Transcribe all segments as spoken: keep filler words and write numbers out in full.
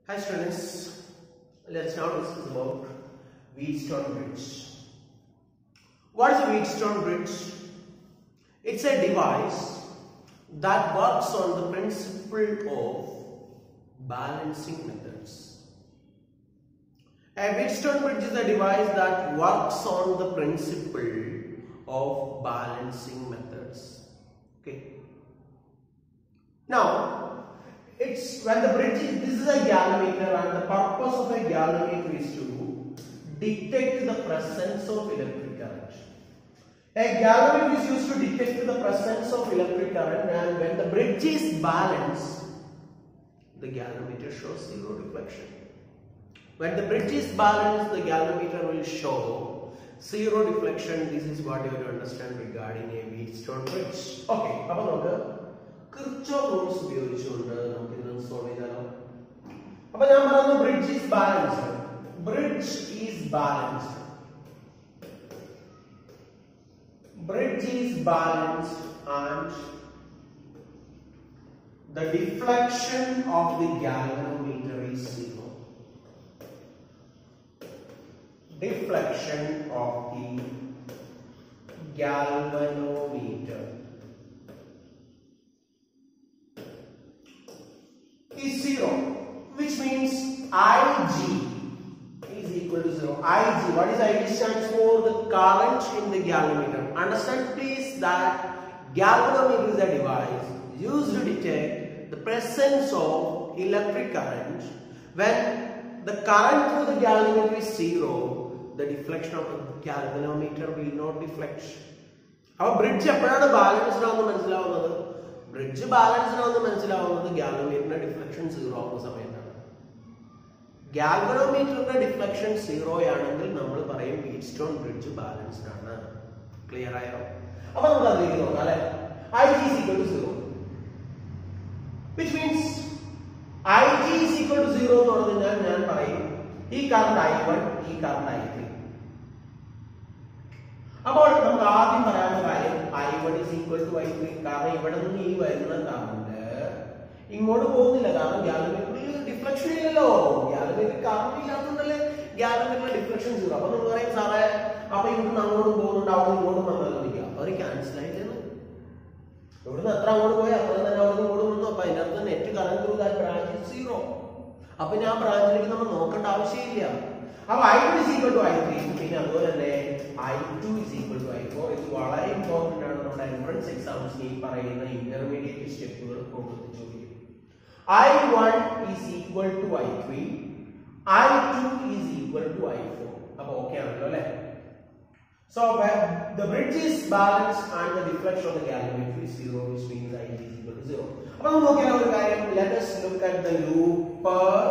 Hi students, let's now discuss about Wheatstone bridge. What is a Wheatstone bridge? It's a device that works on the principle of balancing methods. A Wheatstone bridge is a device that works on the principle of balancing methods. Okay. Now, it's when the bridge is, this is a galvanometer, and the purpose of a galvanometer is to detect the presence of electric current. A galvanometer is used to detect the presence of electric current, and when the bridge is balanced, the galvanometer shows zero deflection. When the bridge is balanced, the galvanometer will show zero deflection. This is what you have to understand regarding a Wheatstone bridge. Okay, now Kirchhoff rules ഉപയോഗിച്ചുകൊണ്ട് നമുക്ക് ഇത് solve ചെയ്താലോ. അപ്പോൾ ഞാൻ പറഞ്ഞു bridge is balanced. Bridge is balanced. Bridge is balanced and the deflection of the galvanometer is zero. Deflection of the galvanometer is zero, which means I G is equal to zero. I G, what is I G? Stands for the current in the galvanometer. Understand please that galvanometer is a device used to detect the presence of electric current. When the current through the galvanometer is zero, the deflection of the galvanometer will not deflect. Our bridge എപ്പോഴാണ് balanced ആവുന്നത് മനസ്സിലാവുന്നത്? Bridge balanced ആവുന്നത് മനസ്സിലാവുന്നത് ഗാൽവനോമീറ്ററിന്റെ deflection zero ആവുന്ന സമയത്താണ്. ഗാൽവനോമീറ്ററിന്റെ deflection zero ആണെങ്കിൽ നമ്മൾ പറയും വീറ്റ്സ്റ്റോൺ ബ്രിഡ്ജ് ബാലൻസ്ഡ് ആണ്. ക്ലിയർ ആയോ? അപ്പൊ നമുക്ക് അതിലേക്ക് നോക്കാം അല്ലെ. I G is equal to zero, which means I G is equal to zero എന്ന് പറഞ്ഞാൽ ഞാൻ പറയും ഈ കറണ്ട് I one, ഈ കറണ്ട് I three. അപ്പോൾ നമുക്ക് ആദ്യം പറയാനുള്ള കാര്യം I one is equal to I three. കാരണം ഇവിടെ നിന്ന് ഈ വരുന്ന കറണ്ട് ഇങ്ങോട്ട് പോകുന്നില്ല, കാരണം ഗാൽവനോമീറ്ററിൽ ഡിഫ്ലക്ഷൻ ഇല്ലല്ലോ. ഗാൽവനോമീറ്ററിൽ കറണ്ട് ഇല്ലാത്തതുകൊണ്ടല്ലേ ഗാൽവനോമീറ്ററിൽ ഡിഫ്ലക്ഷൻ സീറോ. അപ്പൊ നിങ്ങൾ പറയും സാറേ അപ്പൊ ഇവിടുന്ന് അങ്ങോട്ട് പോകുന്നുണ്ട്, അവിടെ ഇങ്ങോട്ടും വന്നാലോന്നിരിക്കുക. അവർ ക്യാൻസൽ ആയില്ലെന്ന്. ഇവിടുന്ന് എത്ര അങ്ങോട്ട് പോയി അത്ര തന്നെ അവിടെ ഇങ്ങോട്ട് വന്നു. അപ്പൊ അതിന്റെ അർത്ഥം net current through that branch is zero. അപ്പൊ ഞാൻ ബ്രാഞ്ചിലേക്ക് നമ്മൾ നോക്കേണ്ട ആവശ്യമില്ല. അപ്പൊ I one is equal to I three, പിന്നെ അതുപോലെ തന്നെ I two is equal to I four. ഇത് വളരെ ഇമ്പോർട്ടന്റ് ആണ്. നമ്മുടെ എൻട്രൻസ് എക്സാംസിന് ഈ പറയുന്ന ഇന്റർമീഡിയറ്റ് സ്റ്റെപ്പുകൾ പ്രോബ്ലത്തിൽ ചോദിക്കും. I one is equal to I three, I two is equal to I four. അപ്പൊ ഓക്കെ ആണല്ലോ അല്ലേ? So when the bridge is balanced and the deflection of the galvanometer is zero, which means I is equal to zero. അപ്പൊ നമുക്ക് നോക്കിയാൽ ഒരു കാര്യം, let us look at the loop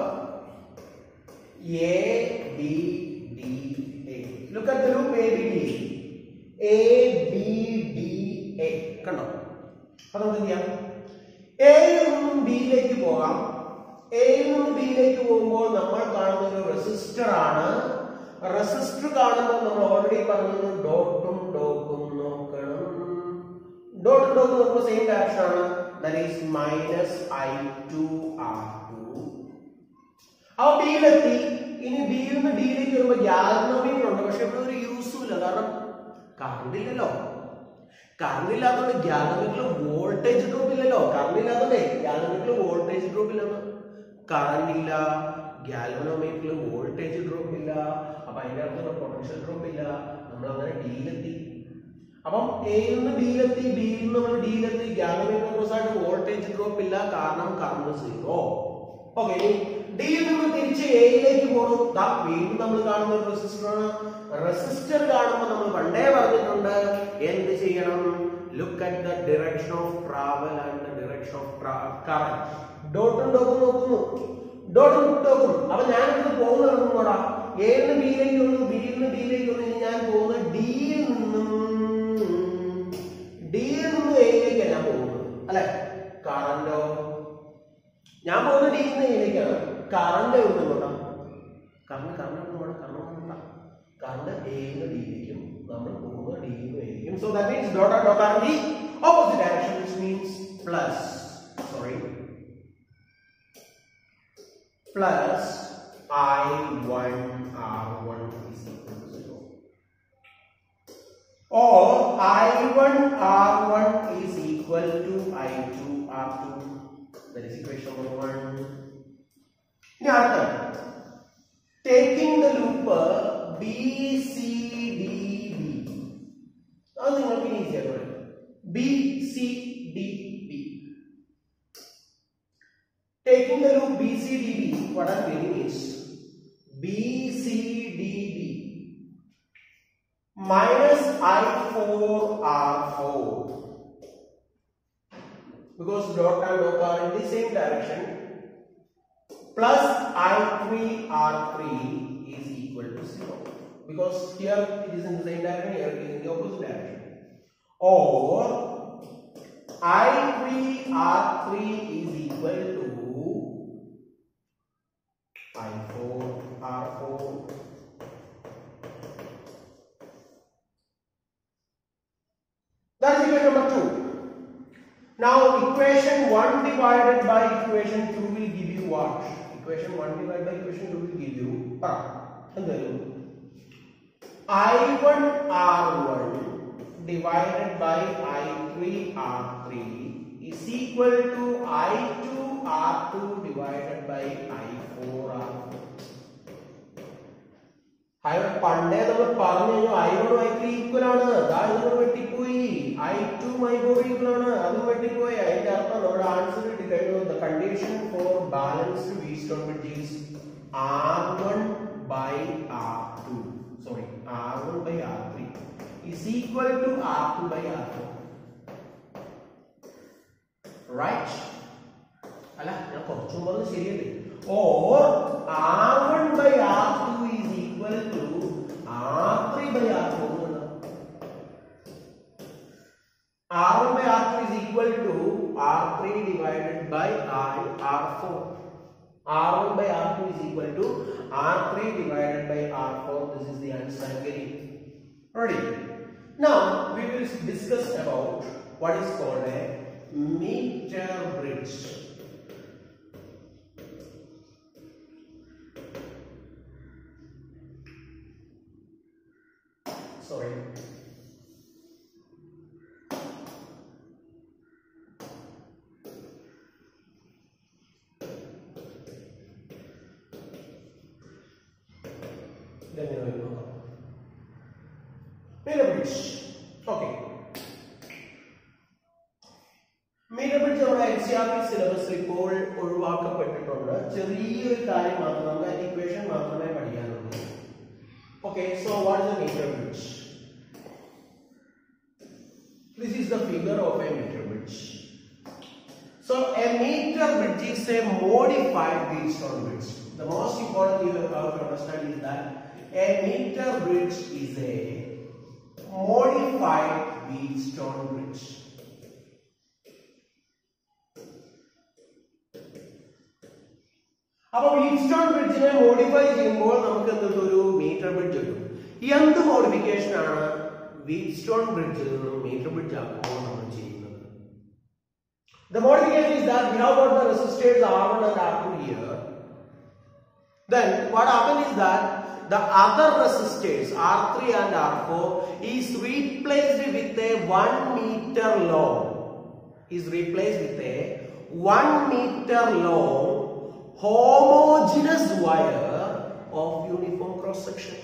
A B D A. Look at the loop A B D. A B D A. കണ്ടോ? അപ്പോൾ നമുക്ക് എന്ത് ചെയ്യാം? A യിൽ നിന്നും B യിലേക്ക് പോകാം. A യിൽ നിന്നും B യിലേക്ക് പോകുമ്പോൾ നമ്മൾ കാണുന്ന ഒരു റെസിസ്റ്റർ ആണ്. റെസിസ്റ്റർ കാണുമ്പോൾ നമ്മൾ ഓൾറെഡി പറഞ്ഞു ഡോട്ടും ഡോട്ടും നോക്കണം. ഡോട്ടും ഡോട്ടും നോക്കുമ്പോൾ സെയിം ഡയറക്ഷൻ ആണ്. That is minus I two R two. അപ്പൊ B യിലെത്തി. ഇനി B യിൽ നിന്ന് D യിലേക്ക് വരുമ്പോൾ ഗാൽവനോമീറ്റർ ഉണ്ട്, പക്ഷെ ഇവിടെ ഒരു യൂസും ഇല്ല, കാരണം കറണ്ട് ഇല്ലല്ലോ. കറണ്ട് ഇല്ലാത്തതുകൊണ്ട് ഗാൽവനോമീറ്ററിൽ വോൾട്ടേജ് ഡ്രോപ്പ് ഇല്ലല്ലോ. കറണ്ട് ഇല്ലാത്തതേ ഗാൽവനോമീറ്ററിൽ വോൾട്ടേജ് ഡ്രോപ്പ് ഇല്ലെന്ന്. കറണ്ട് ഇല്ല, ഗാൽവനോമീറ്ററിൽ വോൾട്ടേജ് ഡ്രോപ്പ് ഇല്ല. അപ്പൊ അതിന്റെ അർത്ഥം പൊട്ടൻഷ്യൽ ഡ്രോപ്പ് ഇല്ല. നമ്മൾ അങ്ങനെ D യിലെത്തി. അപ്പം A യിൽ നിന്ന് B യിലെത്തി, B യിൽ നിന്ന് നമ്മൾ D യിലെത്തി. ഗാൽവനോമീറ്ററിൽ വോൾട്ടേജ് ഡ്രോപ്പ് ഇല്ല, കാരണം കറണ്ട് സീറോ. ഓക്കെ, D യിൽ നിന്ന് തിരിച്ച് A യിലേക്ക് പോകണം. വീണ്ടും നമ്മൾ കാണുന്ന ഒരു റെസിസ്റ്റർ ആണ്. റെസിസ്റ്റർ കാണുമ്പോൾ നമ്മൾ പണ്ടേ പറഞ്ഞിട്ടുണ്ട് എന്ത് ചെയ്യണം? Look at the direction of travel and the direction of current. ഡോട്ടും ഡോട്ടും നോക്കുന്നു, ഡോട്ടും ഡോട്ടും. അപ്പൊ ഞാൻ ഇത് പോകുന്നത് കൂടാ A യിൽ നിന്ന് B യിലേക്ക് വന്നു, B യിൽ നിന്ന് D യിലേക്ക് വന്നു. ഇനി ഞാൻ പോകുന്നത് D യിൽ നിന്നും D യിൽ നിന്ന് A യിലേക്കാണ് ഞാൻ പോകുന്നത് അല്ലെ. കറന്റോ ഞാൻ പോകുന്നത് D യിൽ നിന്ന് A യിലേക്കാണ്. കറണ്ട് എവിടെ നിന്നോട്ടാ? കറണ്ട് കറണ്ട് എവിടെ കറണ്ട് കറണ്ട് A യിൽ നിന്ന് D യിലേക്കും നമ്മൾ പോകുന്നത് D യിൽ നിന്ന് A യിലേക്കും. So that means dot and dot are in the opposite direction, which means plus. Sorry. plus I one R one is equal to zero. Or I one R one is equal to I two R two. That is equation number one. Now, taking the loop B C D B. Now, this is easier. B C D B. Taking the loop B C D B, what I'm getting is B C D B minus I four R four, because dot and dot are in the same direction, plus I three R three is equal to zero, because here it is in the same direction, here it is in the opposite direction. Or I three R three is equal to I four R four. That is equation number two. Now equation one divided by equation two will give you what? Equation one divided by equation two will give you uh, I one R one divided by I three R three is equal to I two R two divided by I four R four. I Pande the Parno I one I three equal on that is I two my four equal on other I answer it the condition for balanced Wheatstone bridge is R one by R two. Sorry, R one by R three is equal to R two by R four. Right? Or R one by R two is equal to R three by R four. R one by R two is equal to R three divided by R four. R one by R two is equal to R three divided by R four. This is the answer I am getting. Ready? Now we will discuss about what is called a meter bridge. Sorry. Then you will know. Meter bridge. Okay. Meter bridge our N C E R T syllabus ഇപ്പോൾ ഒഴിവാക്കപ്പെട്ടിട്ടുണ്ട്. ചെറിയൊരു കാര്യം മാത്രം നമുക്ക് equation മാത്രമേ പഠിക്കാനുള്ളൂ. Okay, so what is a meter bridge? This is the figure of a meter bridge. So a meter bridge is a modified Wheatstone bridge. The most important thing you have to understand is that a meter bridge is a modified Wheatstone bridge. അപ്പോൾ Wheatstone bridge-നെ modify ചെയ്യുമ്പോൾ നമുക്ക് എന്തൊരു meter bridge കിട്ടും. എന്ത് modification ആണ് Wheatstone bridge-ൽ നിന്ന് meter bridge ആക്കുമ്പോൾ നമ്മൾ ചെയ്യുന്നത്? The modification is that we have got the resistors R one and R two here. Then what happens is that the other resistors R three and R four is replaced with a one meter long. Is replaced with a one meter long homogeneous wire of uniform cross section.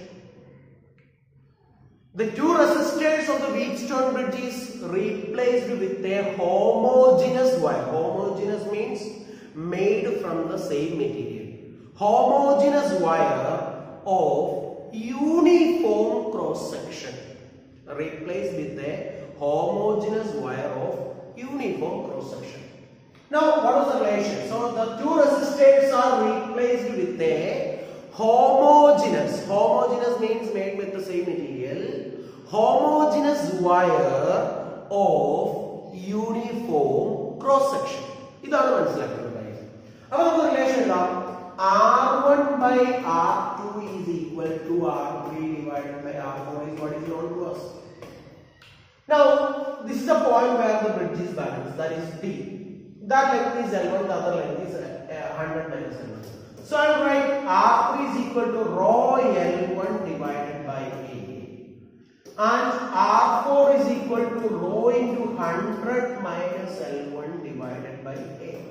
The two resistors of the Wheatstone bridge is replaced with a homogeneous wire. Homogeneous means made from the same material. Homogeneous wire of uniform cross section. Replaced with a homogeneous wire of uniform cross section. Now, what was the relation? So, the two resistors are replaced with a homogeneous. Homogeneous means made with the same material. Homogeneous wire of uniform cross section. This is the relation. Now, the relation is R one by R two is equal to R three divided by R four is what is known to us. Now, this is the point where the bridge is balanced. That is D. That length is L one, the other length is uh, one hundred minus L one. So I will write R three is equal to rho L one divided by A. And R four is equal to rho into one hundred minus L one divided by A.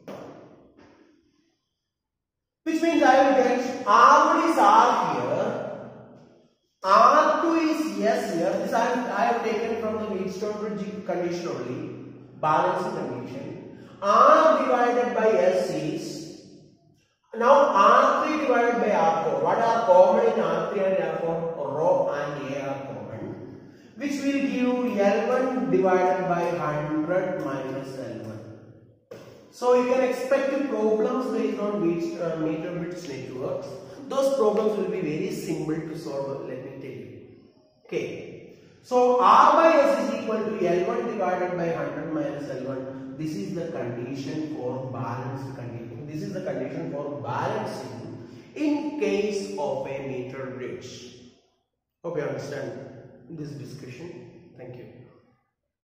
Which means I will get R one is R here, R two is S here. This I have, I have taken from the Wheatstone-Bridge condition only, balancing condition. R divided by S is, now R three divided by R four. What are common in R three and R four? Rho and A are common, which will give L one divided by one hundred minus L one. So you can expect problems based on uh, meter-bits networks. Those problems will be very simple to solve, let me tell you. Okay. So R by S is equal to L one divided by one hundred minus L one. This is the condition for balanced condition. This is the condition for balancing in case of a meter bridge. Hope you understand this discussion. Thank you.